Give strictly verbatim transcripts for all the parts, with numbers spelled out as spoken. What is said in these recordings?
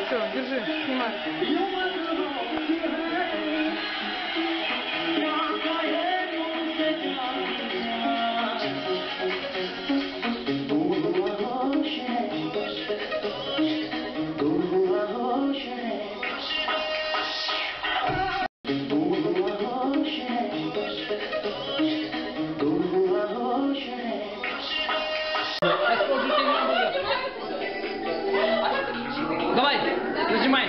Все, держи, снимай. Давай, нажимай.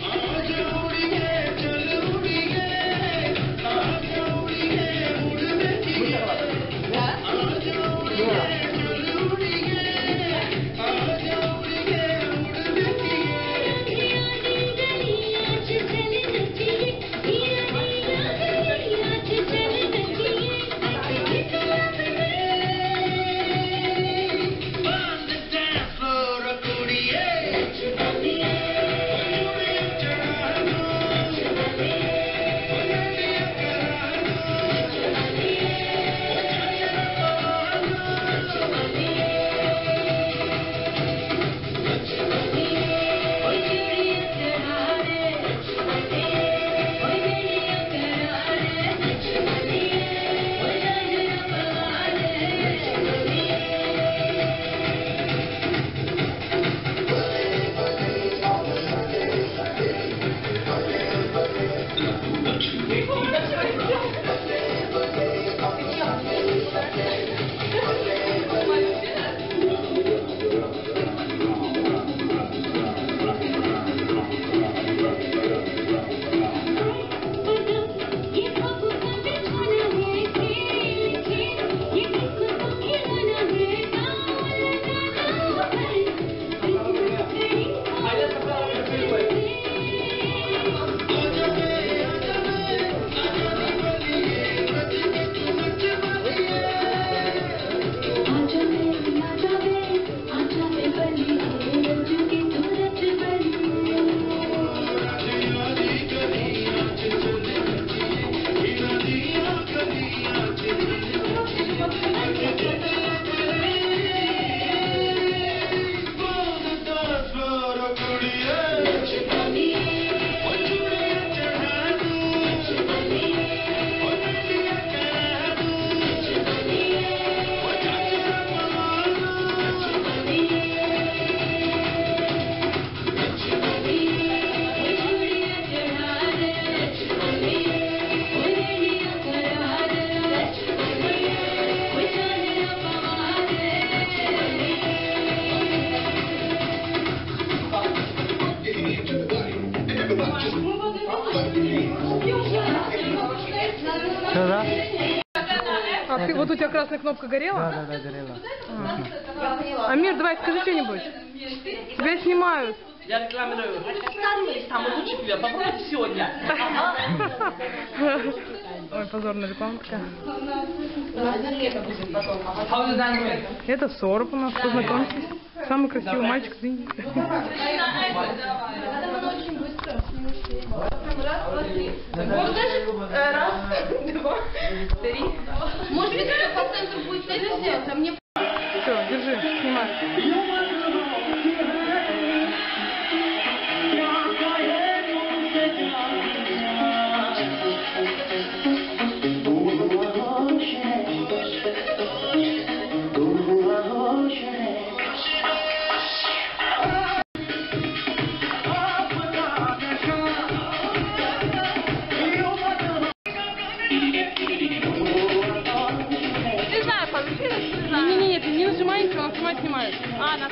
Что, да? А ты, вот у тебя красная кнопка горела? Да, да, да, горела. А. Амир, давай скажи что-нибудь. Тебя снимают. Я рекламирую. Самый лучший пиве. Попробуйте сегодня. Ой, позорная реклама такая. How you done? Это Сорб у нас, познакомьтесь. Самый красивый мальчик в Индии. Может даже раз, два, три. Может быть, по центру будет это сделать, а мне... Все, держи, снимай. Не-не-не, ты не нажимай ничего, он сама снимает. А,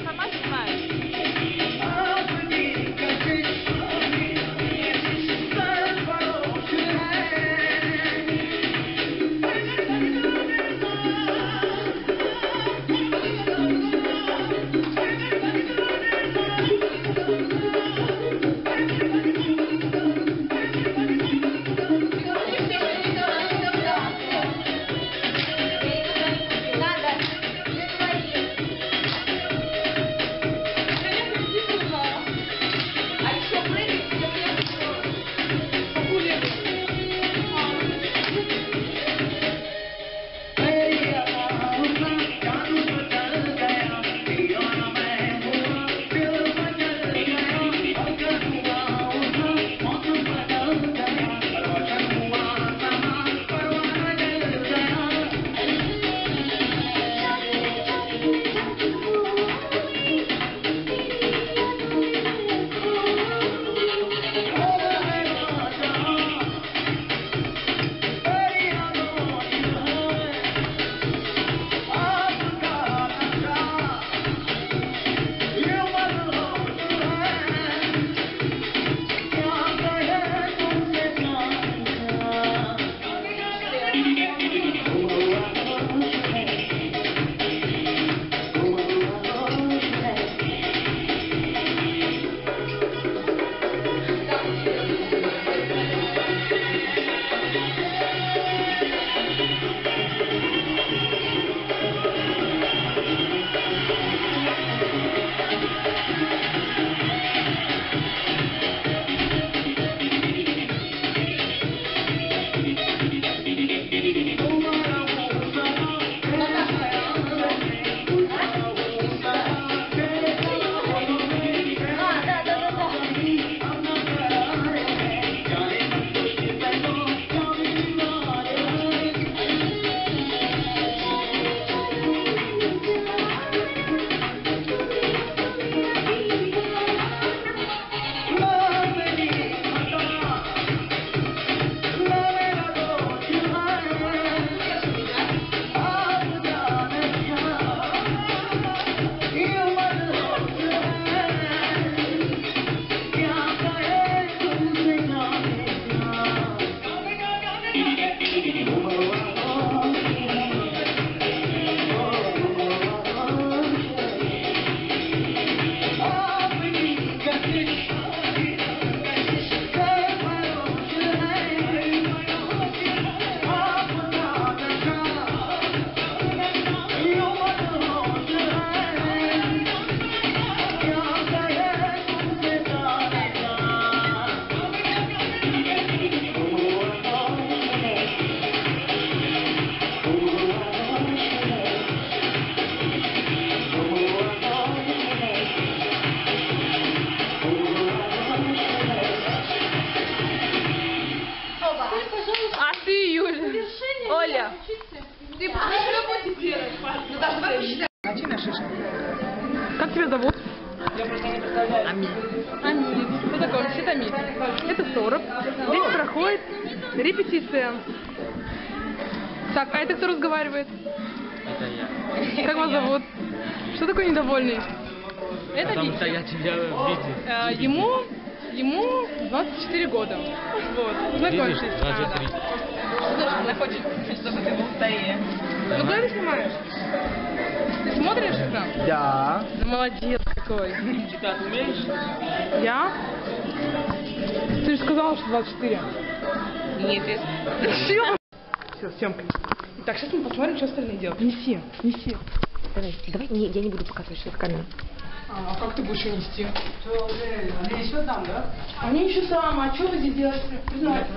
Амид. Кто такой? Он сидит Амид. Это сорок. Здесь проходит репетиция. Так, а это кто разговаривает? Это я. Как вас зовут? Что такой недовольный? Это Потому что Витя. я тебя видел. Э, ему, ему двадцать четыре года. Вот, знакомьтесь. Видишь? двадцать три. Слушай, она хочет, чтобы ты был старее. Ну куда ты снимаешь? Ты смотришь экран? Да. Да молодец какой. Читать умеешь? Я? Ты же сказала, что двадцать четыре. Нет, я... Все, съемка. Так, сейчас мы посмотрим, что остальные делают. Неси, неси. Давай, давай, не, я не буду показывать, что это камера. А, а как ты будешь ее нести? Они еще там, да? Они еще там, а что вы здесь делаете? Признайте.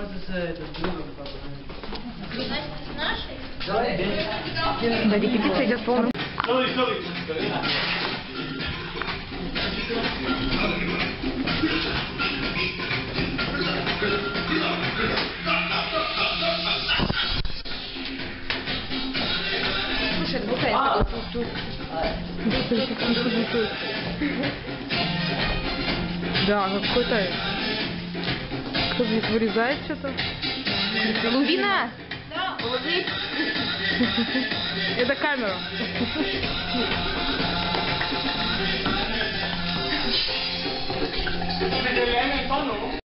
Да, репетиция идет полностью. Слушай, это бухает. Да, какой-то... Кто здесь вырезает что-то? Лувина! Это камера.